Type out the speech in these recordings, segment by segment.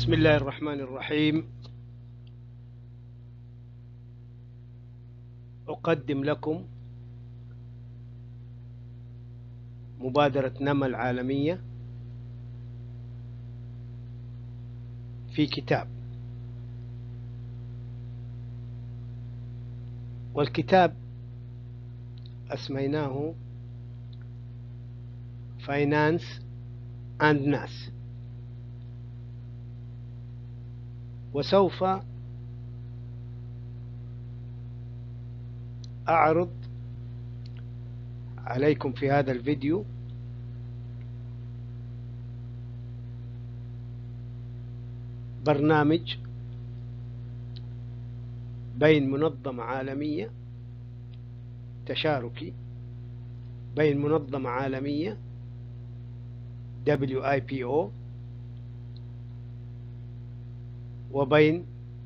بسم الله الرحمن الرحيم. أقدم لكم مبادرة نما العالمية في كتاب، والكتاب أسميناه فاينانس أند ناس، وسوف أعرض عليكم في هذا الفيديو برنامج بين منظمة عالمية تشاركي، بين منظمة عالمية WIPO وبين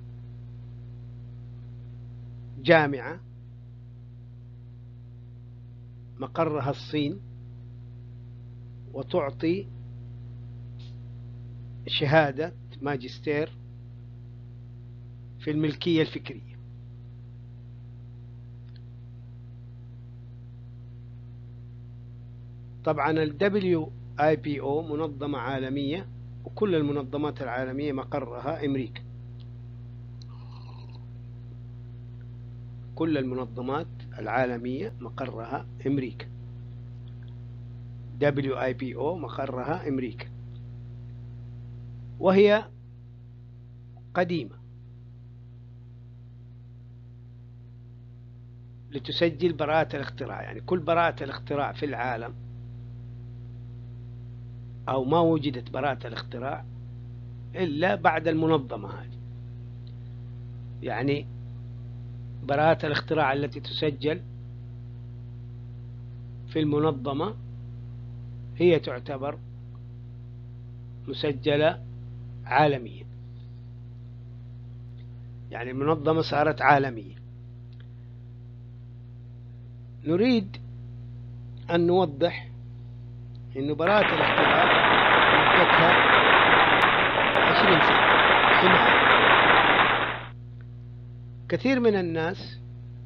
جامعة مقرها الصين وتعطي شهادة ماجستير في الملكية الفكرية. طبعا ال WIPO منظمة عالمية، وكل المنظمات العالمية مقرها أمريكا. كل المنظمات العالمية مقرها أمريكا. WIPO مقرها أمريكا، وهي قديمة لتسجل براءة الاختراع. يعني كل براءة الاختراع في العالم، أو ما وجدت براءة الاختراع إلا بعد المنظمة هذه. يعني براءة الاختراع التي تسجل في المنظمة هي تعتبر مسجلة عالميا، يعني المنظمة صارت عالمية. نريد أن نوضح أن براءة الاختراع مدتها 20 سنة حماية. كثير من الناس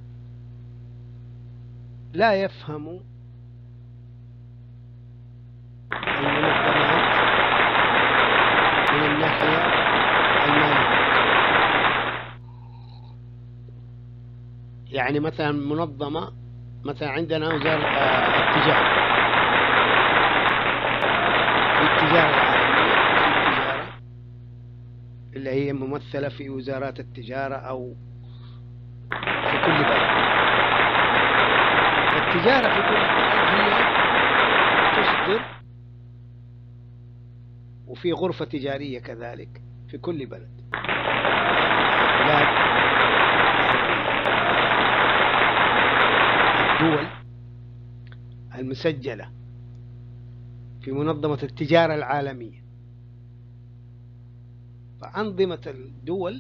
لا يفهموا المنظمات من الناحية المالية. يعني مثلا منظمة، مثلا عندنا وزارة التجارة، في التجارة العالمية، في التجارة اللي هي ممثلة في وزارات التجارة أو في كل بلد. فالتجارة في كل بلد هي تصدر، وفي غرفة تجارية كذلك في كل بلد. بلاد الدول المسجلة في منظمة التجارة العالمية، فأنظمة الدول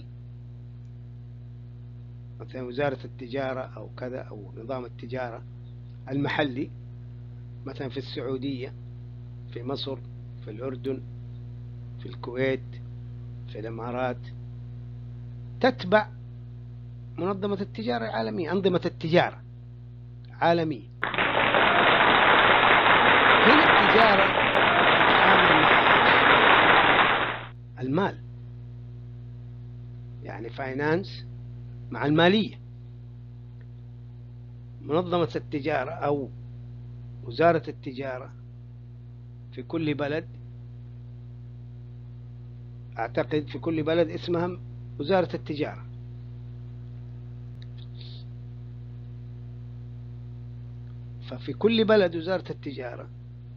مثلا وزارة التجارة أو كذا، أو نظام التجارة المحلي مثلا في السعودية، في مصر، في الأردن، في الكويت، في الإمارات، تتبع منظمة التجارة العالمية، أنظمة التجارة عالمية. هنا التجارة تتعامل مع المال، يعني فاينانس مع المالية. منظمة التجارة أو وزارة التجارة في كل بلد، أعتقد في كل بلد اسمها وزارة التجارة. ففي كل بلد وزارة التجارة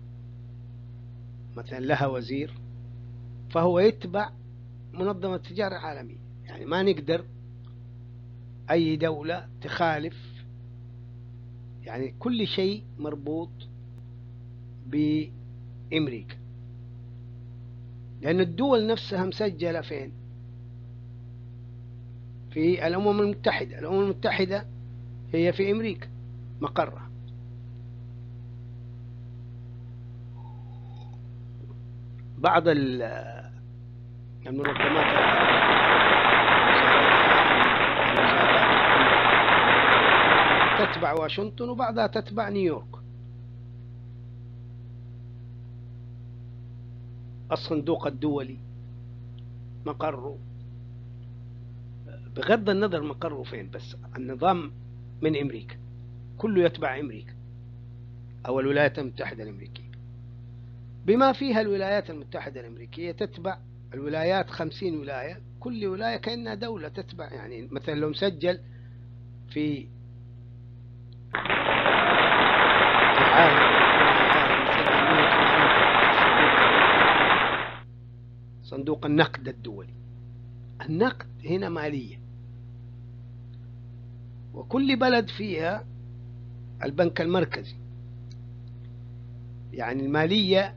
مثلا لها وزير، فهو يتبع منظمة التجارة العالمية. يعني ما نقدر أي دولة تخالف، يعني كل شيء مربوط بأمريكا، لأن الدول نفسها مسجلة فين؟ في الأمم المتحدة. الأمم المتحدة هي في أمريكا مقرها. بعض المنظمات العالمية، الوزارات العالمية، تتبع واشنطن وبعضها تتبع نيويورك. الصندوق الدولي مقره، بغض النظر مقره فين، بس النظام من أمريكا، كله يتبع أمريكا أو الولايات المتحدة الأمريكية، بما فيها الولايات المتحدة الأمريكية تتبع الولايات 50 ولاية، كل ولاية كأنها دولة تتبع. يعني مثلا لو مسجل في العالم، مسجل 180 صندوق النقد الدولي. النقد هنا مالية، وكل بلد فيها البنك المركزي. يعني المالية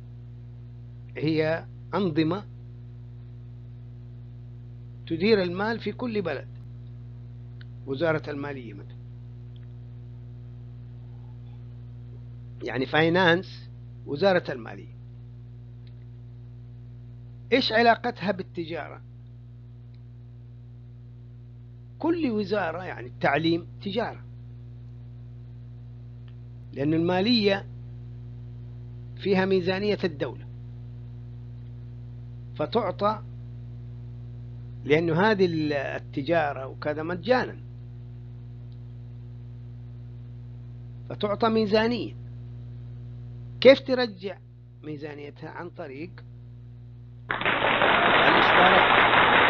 هي أنظمة تدير المال في كل بلد. وزارة المالية مثلا، يعني فاينانس، وزارة المالية. إيش علاقتها بالتجارة؟ كل وزارة، يعني التعليم تجارة، لأن المالية فيها ميزانية الدولة، فتعطى، لأنه هذه التجارة وكذا مجانا، فتعطى ميزانية. كيف ترجع ميزانيتها؟ عن طريق الإصدارات.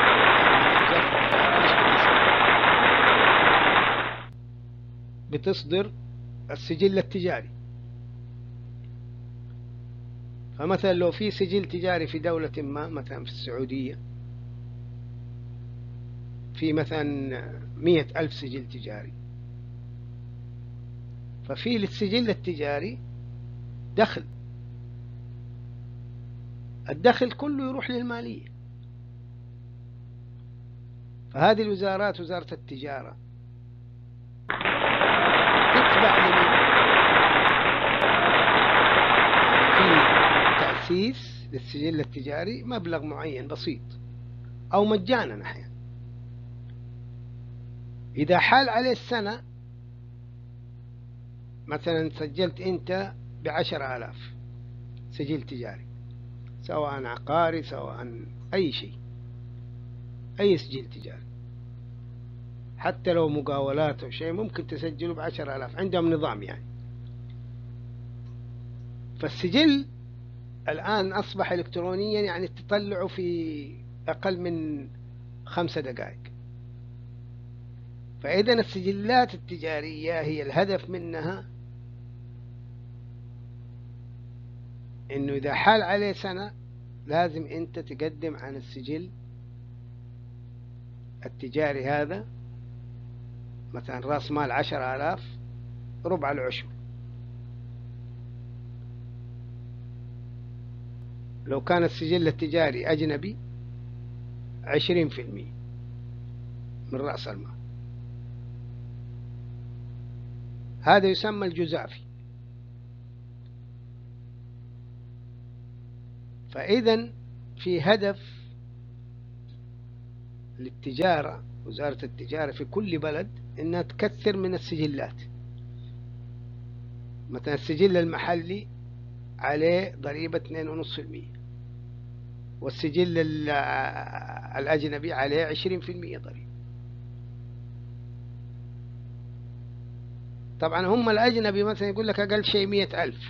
بتصدر السجل التجاري. فمثلا لو في سجل تجاري في دولة ما، مثلا في السعودية في مثلا 100,000 سجل تجاري، ففي للسجل التجاري دخل، الدخل كله يروح للمالية. فهذه الوزارات، وزارة التجارة تتبع لمن؟ في تأسيس للسجل التجاري مبلغ معين بسيط أو مجانا أحيانا. إذا حال عليه السنة، مثلا سجلت أنت ب10,000 سجل تجاري، سواء عقاري سواء أي شيء، أي سجل تجاري، حتى لو مقاولات أو شيء ممكن تسجله ب10,000، عندهم نظام يعني. فالسجل الآن أصبح إلكترونيا، يعني تطلعه في أقل من 5 دقائق. فإذا السجلات التجارية هي الهدف منها إنه إذا حال عليه سنة لازم أنت تقدم عن السجل التجاري هذا، مثلا رأس مال 10,000، ربع العشر. لو كان السجل التجاري أجنبي 20% من رأس المال. هذا يسمى الجزافي. فإذا في هدف للتجارة، وزارة التجارة في كل بلد، إنها تكثر من السجلات. مثلا السجل المحلي عليه ضريبة 2.5%، والسجل الأجنبي عليه 20% ضريبة. طبعا هم الأجنبي مثلا يقول لك أقل شيء 100,000.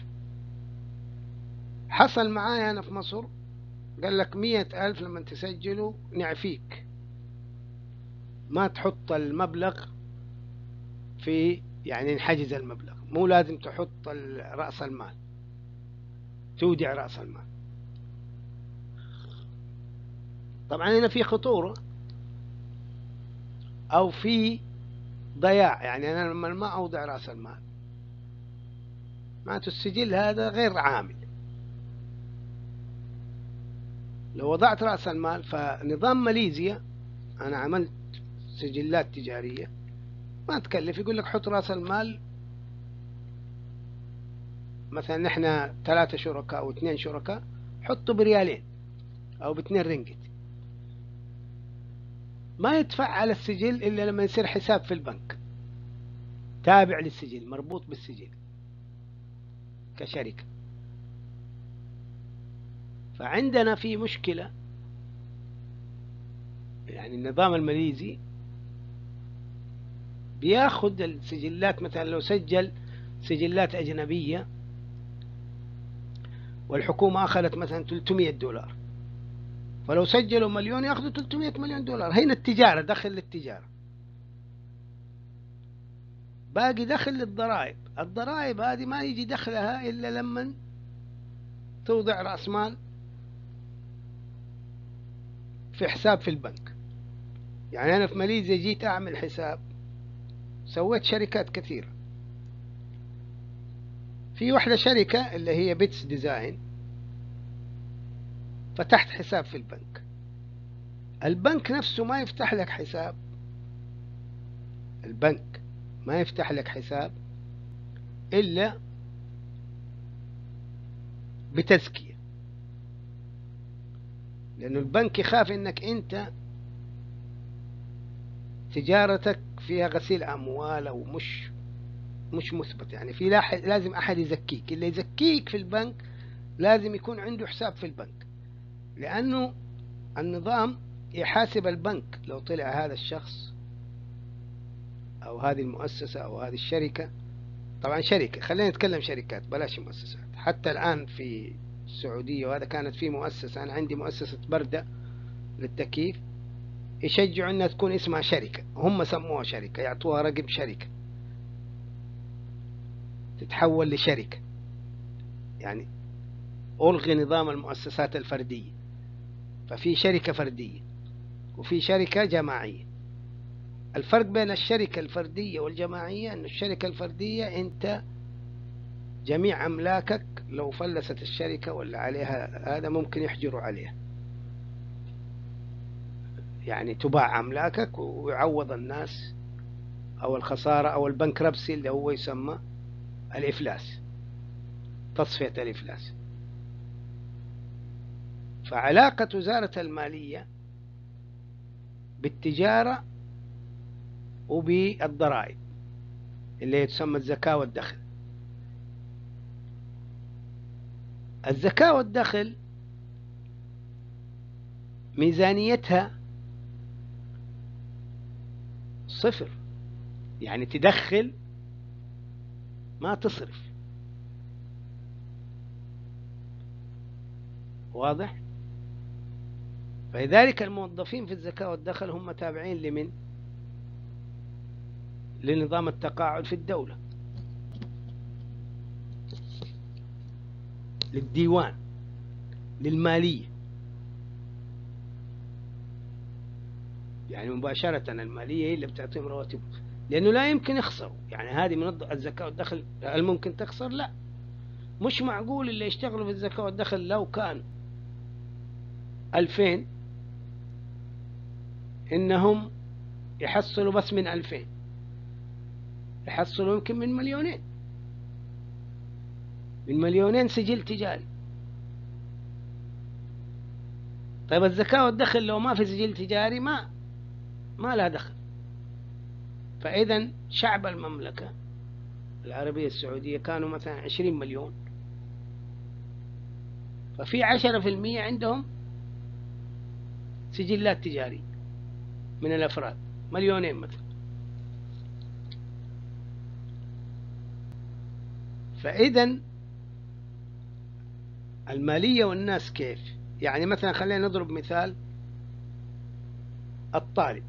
حصل معايا أنا في مصر، قال لك 100,000 لما تسجله نعفيك، ما تحط المبلغ في، يعني نحجز المبلغ، مو لازم تحط رأس المال، تودع رأس المال. طبعا هنا في خطورة أو في ضياع. يعني أنا لما ما أودع رأس المال، معناته السجل هذا غير عامل. لو وضعت رأس المال، فنظام ماليزيا، أنا عملت سجلات تجارية ما تكلف، يقول لك حط رأس المال، مثلا نحن 3 شركاء أو 2 شركاء، حطوا ب2 ريال أو ب2 رنجت، ما يدفع على السجل إلا لما يصير حساب في البنك تابع للسجل، مربوط بالسجل كشركة. فعندنا في مشكلة، يعني النظام الماليزي بياخد السجلات، مثلا لو سجل سجلات أجنبية والحكومة أخذت مثلا $300، فلو سجلوا مليون ياخذوا $300 مليون. هنا التجارة دخل للتجارة، باقي دخل للضرائب. الضرائب هذه ما يجي دخلها إلا لما توضع رأس مال في حساب في البنك. يعني أنا في ماليزيا جيت أعمل حساب، سويت شركات كثيرة. في واحدة شركة اللي هي بيتس ديزاين، فتحت حساب في البنك. البنك نفسه ما يفتح لك حساب، البنك ما يفتح لك حساب إلا بتزكية، لأنه البنك يخاف إنك أنت تجارتك فيها غسيل أموال أو مش مثبت. يعني في لازم أحد يزكيك، اللي يزكيك في البنك لازم يكون عنده حساب في البنك، لأنه النظام يحاسب البنك لو طلع هذا الشخص أو هذه المؤسسة أو هذه الشركة. طبعا شركة، خلينا نتكلم شركات بلاش مؤسسات. حتى الآن في السعودية، وهذا كانت في مؤسسة، أنا عندي مؤسسة بردة للتكييف، يشجعوا أنها تكون اسمها شركة، هم سموها شركة، يعطوها رقم شركة تتحول لشركة. يعني ألغي نظام المؤسسات الفردية، ففي شركة فردية وفي شركة جماعية. الفرق بين الشركة الفردية والجماعية أن الشركة الفردية أنت جميع أملاكك لو فلست الشركة ولا عليها هذا ممكن يحجروا عليها، يعني تباع أملاكك ويعوض الناس، أو الخسارة أو البنكربسي اللي هو يسمى الإفلاس، تصفية الإفلاس. فعلاقة وزارة المالية بالتجارة وبالضرائب اللي تسمى الزكاة والدخل. الزكاة والدخل ميزانيتها صفر، يعني تدخل ما تصرف. واضح؟ فلذلك الموظفين في الزكاة والدخل هم تابعين لمن؟ لنظام التقاعد في الدولة، للديوان، للمالية. يعني مباشرة المالية هي اللي بتعطيهم رواتبهم، لأنه لا يمكن يخسروا. يعني هذه من الزكاة والدخل، هل ممكن تخسر؟ لا، مش معقول اللي يشتغلوا في الزكاة والدخل لو كان 2000 إنهم يحصلوا بس من 2000، يحصلوا يمكن من مليونين، من مليونين سجل تجاري. طيب الزكاة والدخل لو ما في سجل تجاري ما لها دخل. فإذا شعب المملكة العربية السعودية كانوا مثلا 20 مليون، ففي 10% عندهم سجلات تجارية من الأفراد، مليونين مثلا. فإذا المالية والناس كيف؟ يعني مثلا خلينا نضرب مثال، الطالب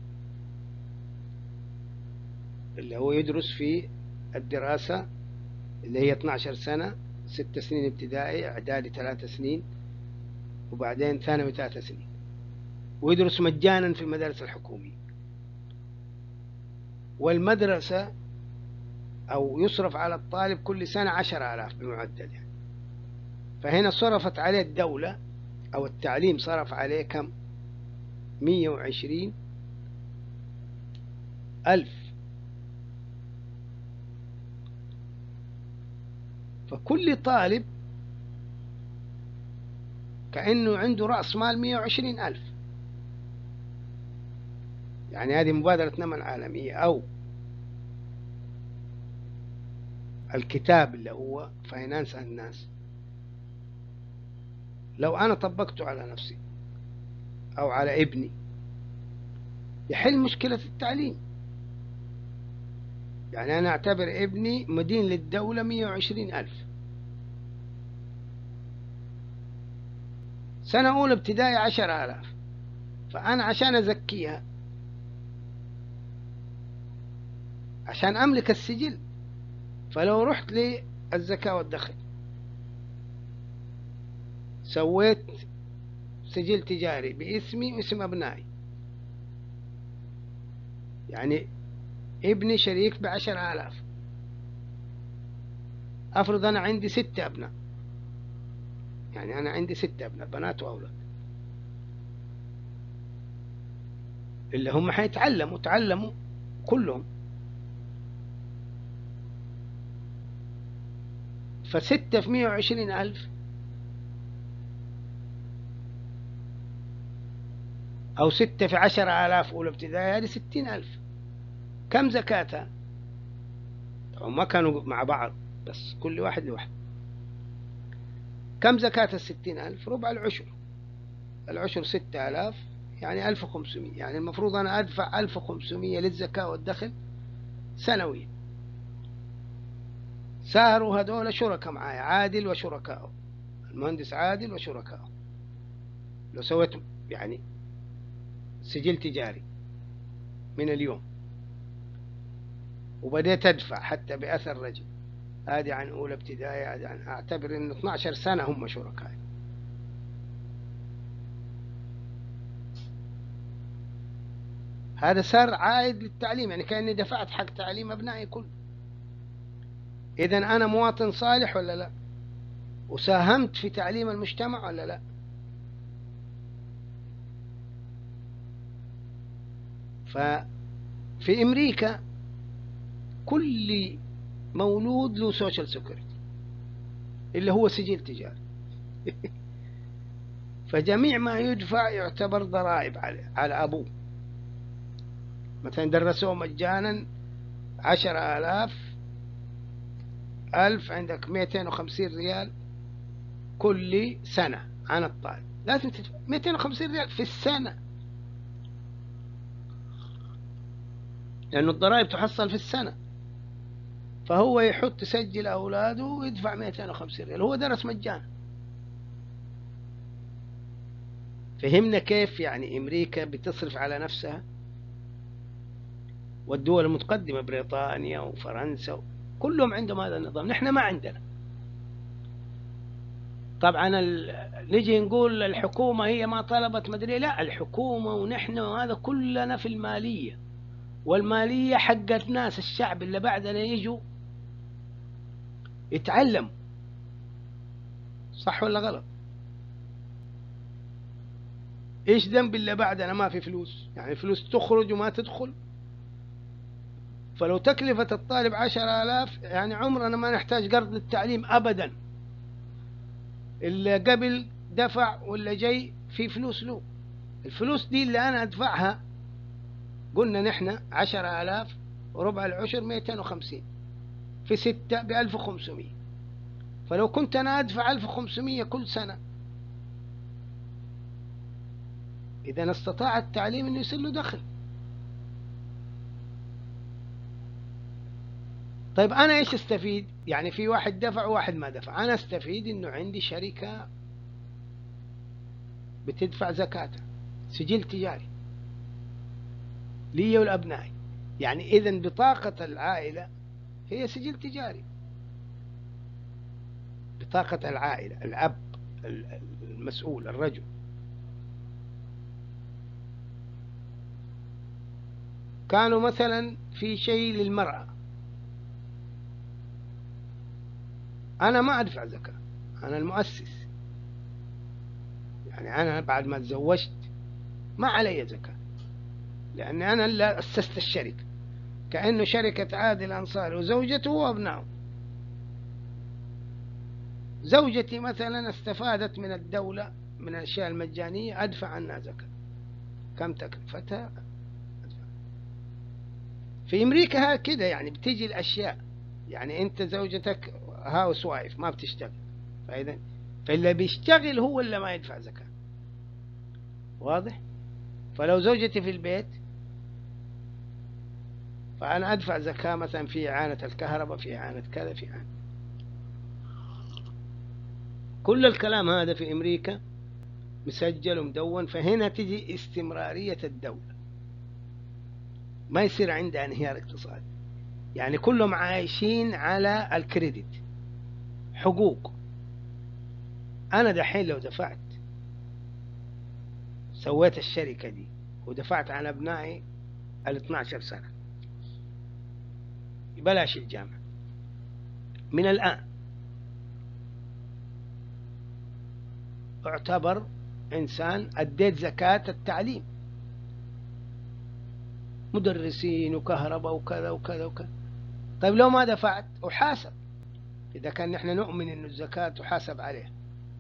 اللي هو يدرس في الدراسة اللي هي 12 سنة، 6 سنين ابتدائي، إعدادي 3 سنين، وبعدين ثانوي 3 سنين، ويدرس مجانا في المدارس الحكومية. والمدرسة أو يصرف على الطالب كل سنة 10,000 بمعدل يعني. فهنا صرفت عليه الدولة أو التعليم صرف عليه كم؟ 120,000. فكل طالب كأنه عنده رأس مال 120,000. يعني هذه مبادرة نمى عالمية، أو الكتاب اللي هو فاينانس الناس، لو أنا طبقته على نفسي أو على ابني يحل مشكلة التعليم. يعني أنا أعتبر ابني مدين للدولة 120,000، سنة أولى ابتدائي 10,000، فأنا عشان أزكيها، عشان أملك السجل، فلو رحت للزكاة والدخل سويت سجل تجاري باسمي واسم أبنائي، يعني ابني شريك ب10,000، أفرض أنا عندي 6 أبناء، يعني أنا عندي 6 أبناء بنات وأولاد، اللي هم تعلموا كلهم، ف6 في 120,000 أو 6 في 10,000 أولى ابتدائي، هذه 60,000. كم زكاتها؟ طبعا ما كانوا مع بعض، بس كل واحد لوحده. كم زكاة 60,000؟ ربع العشر. العشر 6,000، يعني 1,500. يعني المفروض أنا أدفع 1,500 للزكاة والدخل سنويا. صاروا هذول شركاء معايا، عادل وشركائه، المهندس عادل وشركائه. لو سويت يعني سجل تجاري من اليوم وبديت أدفع حتى بأثر رجل، هذه عن أولى ابتدائي، هذه عن، أعتبر إن 12 سنة هم شركائي. هذا صار عائد للتعليم، يعني كأني دفعت حق تعليم أبنائي كله. إذن أنا مواطن صالح ولا لا؟ وساهمت في تعليم المجتمع ولا لا؟ ففي أمريكا كل مولود له سوشيال سيكوريتي اللي هو سجل تجاري فجميع ما يدفع يعتبر ضرائب على أبوه. مثلا درسوه مجانا 10,000، 1000 عندك 250 ريال كل سنة عن الطالب، لازم تدفع 250 ريال في السنة، لأنه الضرائب تحصل في السنة. فهو يحط يسجل أولاده ويدفع 250 ريال، هو درس مجانا. فهمنا كيف يعني أمريكا بتصرف على نفسها، والدول المتقدمة بريطانيا وفرنسا كلهم عندهم هذا النظام، نحن ما عندنا. طبعا نجي نقول الحكومة هي ما طلبت مدري، لا، الحكومة ونحن وهذا كلنا في المالية، والمالية حقت ناس الشعب اللي بعدنا يجوا يتعلم. صح ولا غلط؟ ايش ذنب اللي بعدنا ما في فلوس؟ يعني فلوس تخرج وما تدخل. فلو تكلفة الطالب 10,000، يعني عمرنا ما نحتاج قرض للتعليم أبدا. اللي قبل دفع واللي جاي في فلوس له. الفلوس دي اللي أنا أدفعها، قلنا نحن 10,000 وربع العشر 250 في 6 ب1500. فلو كنت أنا أدفع 1500 كل سنة، إذا استطاع التعليم أنه يصير له دخل. طيب أنا إيش استفيد؟ يعني في واحد دفع وواحد ما دفع، أنا استفيد أنه عندي شركة بتدفع زكاتها، سجل تجاري لي ولأبنائي. يعني إذن بطاقة العائلة هي سجل تجاري. بطاقة العائلة، الأب المسؤول الرجل. كانوا مثلا في شيء للمرأة، أنا ما أدفع زكاة، أنا المؤسس. يعني أنا بعد ما تزوجت ما علي زكاة، لأن أنا اللي أسست الشركة، كأنه شركة عادل أنصاري وزوجته وأبنائه. زوجتي مثلا استفادت من الدولة من الأشياء المجانية، أدفع عنها زكاة. كم تكلفتها؟ أدفع. في أمريكا كده يعني بتيجي الأشياء، يعني أنت زوجتك هاوس وايف ما بتشتغل، فاللي بيشتغل هو اللي ما يدفع زكاة. واضح؟ فلو زوجتي في البيت فأنا أدفع زكاة مثلا في إعانة الكهرباء، في إعانة كذا، في إعانة. كل الكلام هذا في أمريكا مسجل ومدون. فهنا تجي استمرارية الدولة، ما يصير عندها انهيار اقتصادي. يعني كلهم عايشين على الكريدت، حقوق. أنا دحين لو دفعت، سويت الشركة دي ودفعت عن أبنائي 12 سنة بلاش الجامعة من الآن، اعتبر إنسان أديت زكاة التعليم، مدرسين وكهرباء وكذا وكذا وكذا. طيب لو ما دفعت أحاسب، إذا كان نحن نؤمن أن الزكاة تحاسب عليها،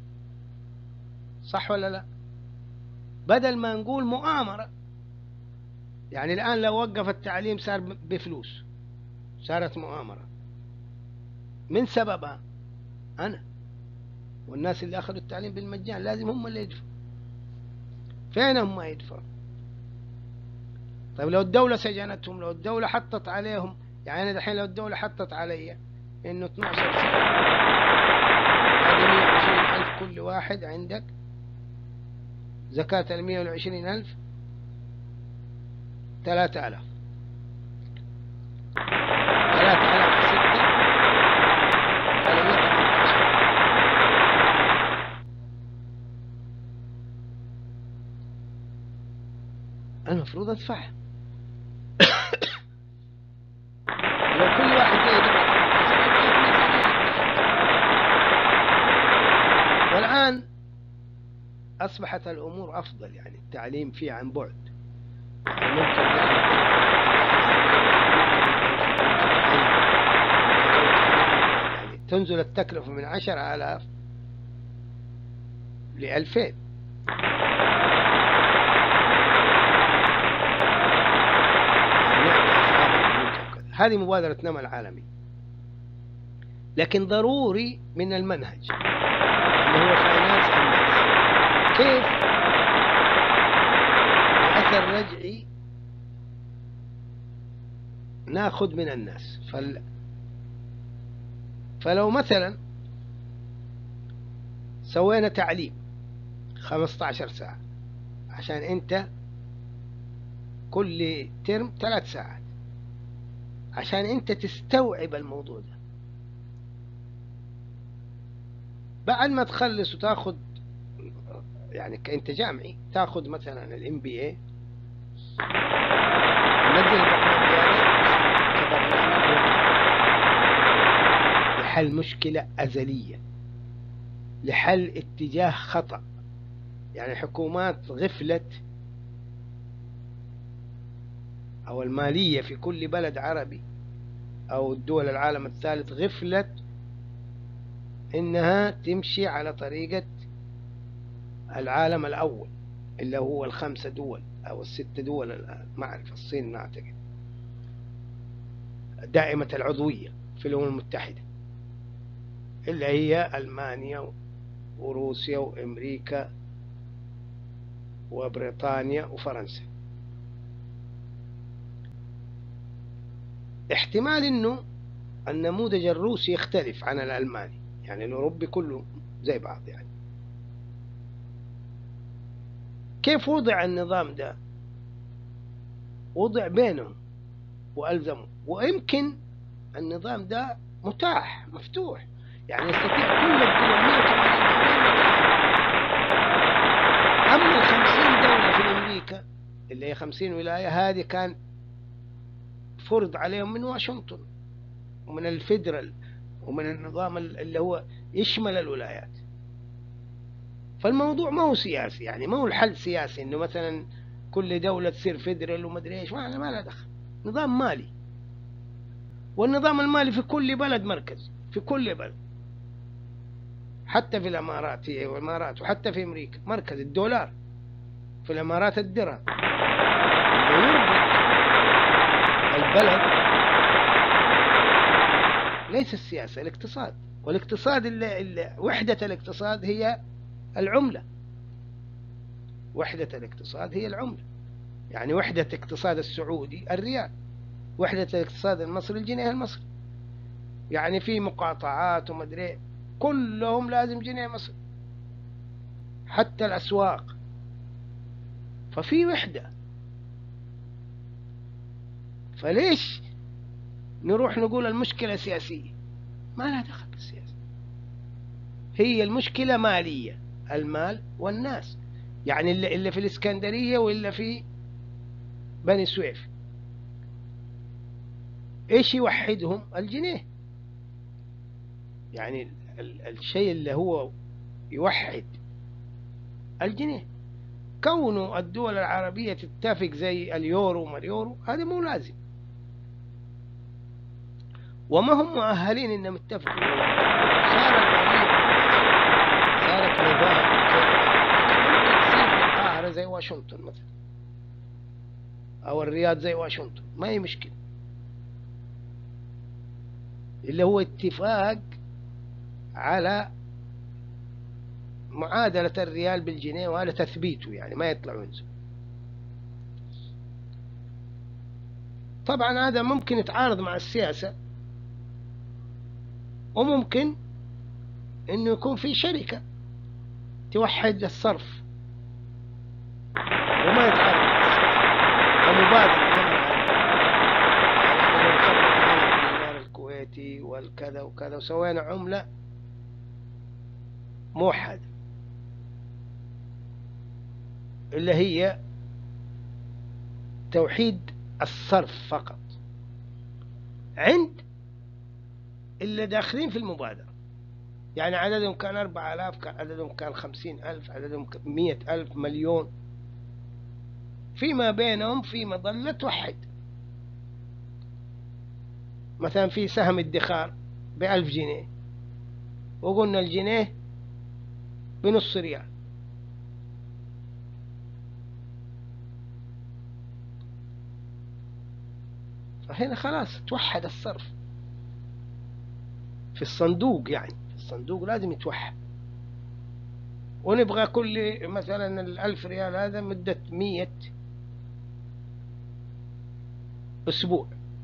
صح ولا لا؟ بدل ما نقول مؤامرة. يعني الآن لو وقف التعليم صار بفلوس، صارت مؤامرة. من سببها؟ أنا والناس اللي أخذوا التعليم بالمجان، لازم هم اللي يدفعوا. فين هم يدفعوا؟ طيب لو الدولة سجنتهم، لو الدولة حطت عليهم، يعني أنا دحين لو الدولة حطت علي إنه 12 سنة، هذه 120,000 كل واحد، عندك زكاة 120,000 3,000 في 6 على 118. المفروض أدفعها. لو كل واحد زي دفع 18,000. والآن أصبحت الأمور أفضل، يعني التعليم فيه عن بعد، يعني ممكن يعني تنزل التكلفة من 10,000 ل2000. هذه مبادرة نمى العالمي. لكن ضروري من المنهج اللي هو فاينانس الناس، كيف بأثر رجعي ناخذ من الناس. فلو مثلا سوينا تعليم 15 ساعة، عشان انت كل ترم 3 ساعات، عشان انت تستوعب الموضوع ده. بعد ما تخلص وتاخذ، يعني كأنت جامعي تاخذ مثلا الMBA، ننزل البرنامج هذا كبرنامج لحل مشكلة أزلية، لحل اتجاه خطأ. يعني حكومات غفلت، أو المالية في كل بلد عربي أو الدول العالم الثالث غفلت إنها تمشي على طريقة العالم الأول، اللي هو ال5 دول أو ال6 دول الآن، ما أعرف الصين ما أعتقد، دائمة العضوية في الأمم المتحدة، اللي هي ألمانيا وروسيا وأمريكا وبريطانيا وفرنسا. احتمال إنه النموذج الروسي يختلف عن الألماني، يعني الأوروبي كله زي بعض. يعني كيف وضع النظام ده؟ وضع بينهم وألزموا، ويمكن النظام ده متاح مفتوح، يعني يستطيع كل الدول 180 دولة متاح. أما 50 دولة في أمريكا اللي هي 50 ولاية، هذه كان فرض عليهم من واشنطن ومن الفيدرال ومن النظام اللي هو يشمل الولايات. فالموضوع ما هو سياسي، يعني ما هو الحل سياسي إنه مثلا كل دولة تصير فيدرال ومدري إيش، ما لا دخل. نظام مالي، والنظام المالي في كل بلد مركزي، في كل بلد، حتى في الإمارات، هي والإمارات، وحتى في أمريكا مركز الدولار، في الإمارات الدرهم. يربط البلد ليس السياسة، الاقتصاد. والاقتصاد وحدة الاقتصاد هي العملة. وحدة الاقتصاد هي العملة. يعني وحدة اقتصاد السعودي الريال، وحدة الاقتصاد المصري الجنيه المصري. يعني في مقاطعات ومدري كلهم لازم جنيه مصري، حتى الأسواق. ففي وحدة. فليش نروح نقول المشكلة سياسية؟ ما لها دخل بالسياسة. هي المشكلة مالية، المال والناس. يعني اللي في الإسكندرية وإلا في بني سويف، إيش يوحدهم؟ الجنيه. يعني الشيء اللي هو يوحد الجنيه. كونه الدول العربية تتفق زي اليورو وما اليورو هذا مو لازم، وما هم مؤهلين انهم يتفقوا. صارت نظام ممكن تصير في القاهرة زي واشنطن مثلا، او الرياض زي واشنطن، ما هي مشكلة. اللي هو اتفاق على معادلة الريال بالجنيه وعلى تثبيته، يعني ما يطلع وينزل. طبعا هذا ممكن يتعارض مع السياسة، وممكن انه يكون في شركة توحد الصرف وما يتعارض مع السياسة، ومبادرة. يعني لو أخذنا الدينار الكويتي والكذا وكذا وسوينا عملة موحدة اللي هي توحيد الصرف فقط عند اللي داخلين في المبادرة. يعني عددهم كان 4000، عددهم كان 50,000، عددهم 100,000، مليون، فيما بينهم في مظلة توحد. مثلا في سهم ادخار ب1000 جنيه، وقلنا الجنيه بنص ريال، فهنا خلاص توحد الصرف في الصندوق. يعني في الصندوق لازم يتوحد. ونبغى كل مثلا 1000 ريال هذا مدة 100 أسبوع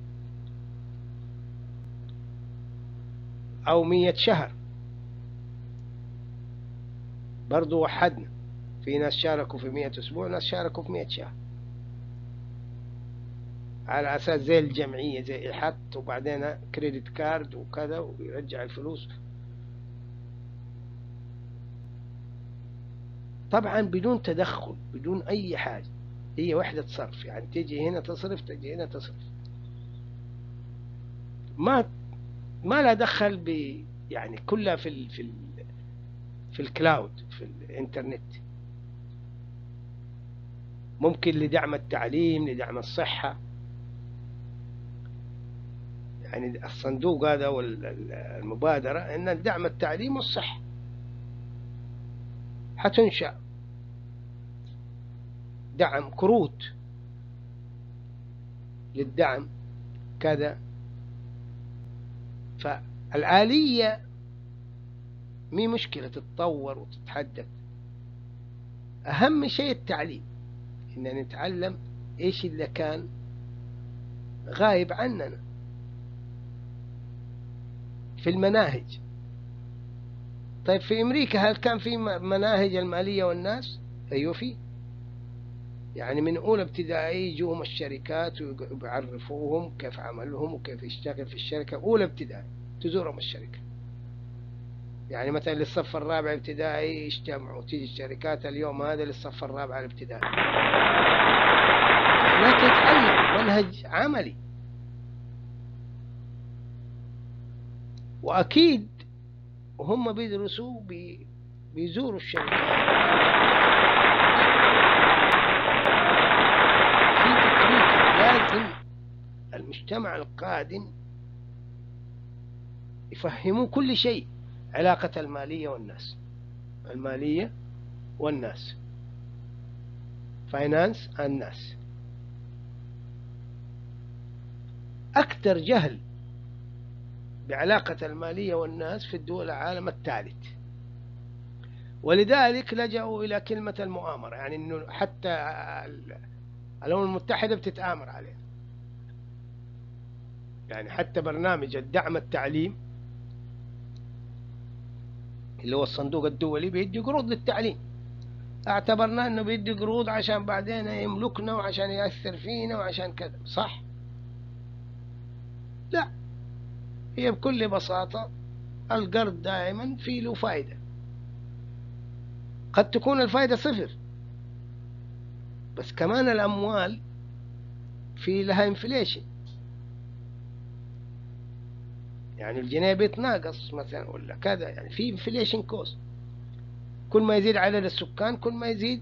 أو 100 شهر، برضو وحدنا. في ناس شاركوا في 100 أسبوع، ناس شاركوا في 100 شهر، على أساس زي الجمعية، زي يحط وبعدين كريدت كارد وكذا ويرجع الفلوس. طبعا بدون تدخل، بدون أي حاجة. هي وحدة صرف، يعني تيجي هنا تصرف، تيجي هنا تصرف. ما لا دخل يعني كلها في الكلاود، في الإنترنت. ممكن لدعم التعليم، لدعم الصحة. يعني الصندوق هذا والمبادرة إن دعم التعليم والصحة حتنشأ دعم كروت للدعم كذا. فالآلية مي مشكلة، تتطور وتتحدث. أهم شيء التعليم، إن نتعلم إيش اللي كان غايب عننا في المناهج. طيب في أمريكا هل كان في مناهج المالية والناس؟ أيوة في. يعني من أولى ابتدائي يجوهم الشركات ويعرفوهم كيف عملهم وكيف يشتغل في الشركة. أولى ابتدائي تزورهم الشركة. يعني مثلا للصف الرابع ابتدائي يجتمعوا، تيجي الشركات اليوم هذا للصف الرابع الابتدائي. لا تتعلم منهج عملي. وأكيد وهم بيدرسوا بيزوروا الشركات في تطبيق. لازم المجتمع القادم يفهموا كل شيء، علاقة المالية والناس، المالية والناس، فاينانس الناس. أكثر جهل بعلاقة المالية والناس في الدول العالم الثالث، ولذلك لجأوا إلى كلمة المؤامرة، يعني إنه حتى الأمم المتحدة بتتآمر عليه. يعني حتى برنامج الدعم التعليم اللي هو الصندوق الدولي بيدي قروض للتعليم، اعتبرنا انه بيدي قروض عشان بعدين يملكنا وعشان يأثر فينا وعشان كذا. صح؟ لا، هي بكل بساطة القرض دائما في له فائدة، قد تكون الفائدة صفر، بس كمان الأموال في لها انفليشن، يعني الجنيه بيتناقص مثلا ولا كذا، يعني في انفليشن كوست. كل ما يزيد عدد السكان كل ما يزيد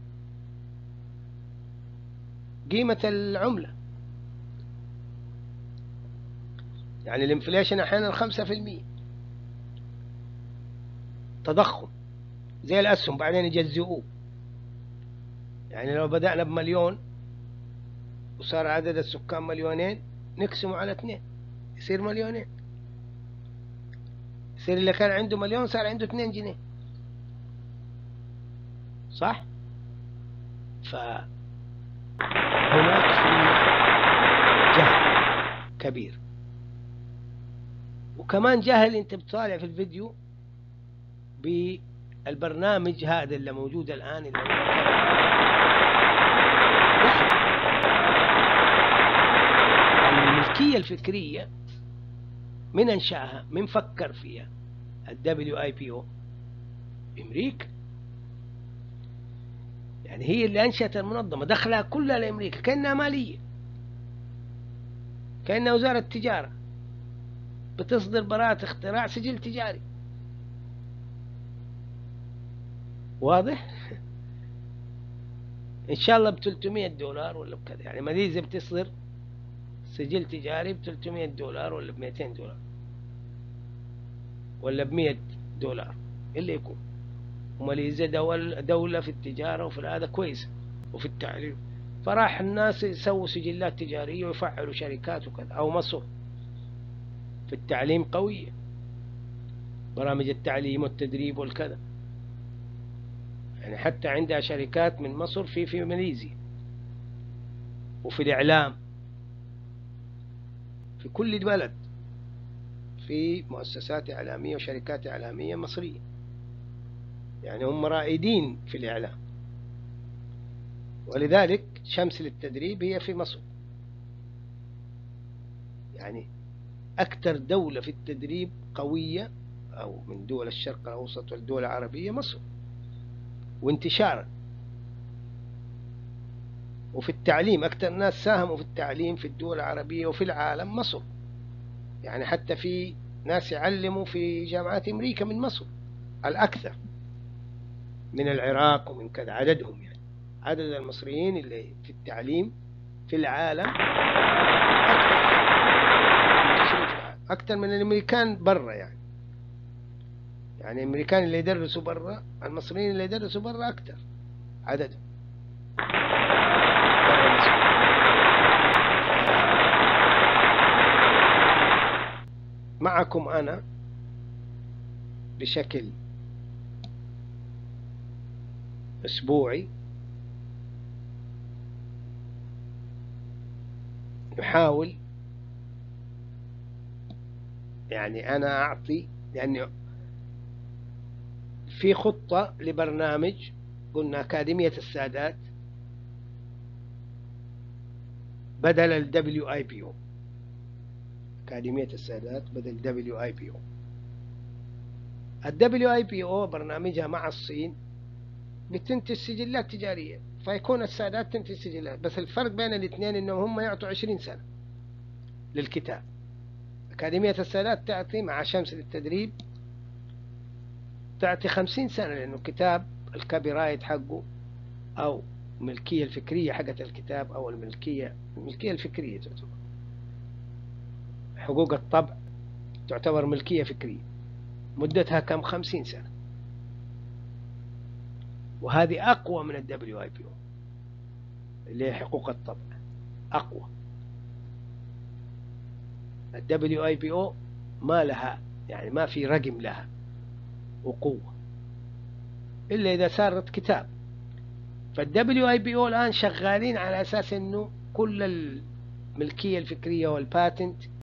قيمة العملة. يعني الانفليشن أحيانا 5% تضخم زي الأسهم، بعدين يجزئوه. يعني لو بدأنا بمليون وصار عدد السكان مليونين، نقسمه على 2 يصير مليونين، يصير اللي كان عنده مليون صار عنده 2 جنيه. صح؟ فهناك في جهل كبير، وكمان جهل. انت بتطالع في الفيديو بالبرنامج هذا اللي موجود الآن، اللي هو يعني الملكية الفكرية من أنشأها، من فكر فيها؟ WIPO أمريكا. يعني هي اللي أنشأت المنظمة، دخلها كلها لأمريكا، كأنها مالية، كأنها وزارة تجارة بتصدر براءة اختراع سجل تجاري. واضح؟ إن شاء الله $300 ولا بكذا. يعني ماليزيا بتصدر سجل تجاري $300 ولا $200 ولا $100 اللي يكون. وماليزيا دولة في التجارة وفي هذا كويس وفي التعليم، فراح الناس يسووا سجلات تجارية ويفعلوا شركات وكذا. أو مصر في التعليم قوية، برامج التعليم والتدريب والكذا، يعني حتى عندها شركات من مصر في ماليزيا. وفي الإعلام في كل بلد في مؤسسات إعلامية وشركات إعلامية مصرية، يعني هم رائدين في الإعلام. ولذلك شمس للتدريب هي في مصر. يعني أكثر دولة في التدريب قوية أو من دول الشرق الأوسط والدول العربية مصر، وانتشارا. وفي التعليم أكثر ناس ساهموا في التعليم في الدول العربية وفي العالم مصر. يعني حتى في ناس يعلموا في جامعات أمريكا من مصر الأكثر من العراق ومن كذا. عددهم يعني عدد المصريين اللي في التعليم في العالم أكثر من الأمريكان برا. يعني الأمريكان اللي يدرسوا برا، المصريين اللي يدرسوا برا أكثر عددهم برا مصر. معكم أنا بشكل أسبوعي نحاول، يعني أنا أعطي، لأنه في خطة لبرنامج قلنا أكاديمية السادات بدل WIPO. أكاديمية السادات بدل WIPO. WIPO برنامجها مع الصين بتنتج سجلات تجارية، فيكون السادات تنتج سجلات، بس الفرق بين الاثنين إنهم هم يعطوا 20 سنة للكتاب. أكاديمية السادات تعطي مع شمس للتدريب تعطي 50 سنة، لأنه كتاب الكوبي رايت حقه أو الملكية الفكرية حقت الكتاب، أو الملكية الفكرية تعتبر، حقوق الطبع تعتبر ملكية فكرية، مدتها كم 50 سنة. وهذه أقوى من WIPO اللي هي حقوق الطبع، أقوى. WIPO ما لها، يعني ما في رقم لها وقوة إلا إذا صارت كتاب. فالWIPO الآن شغالين على أساس إنه كل الملكية الفكرية والباتنت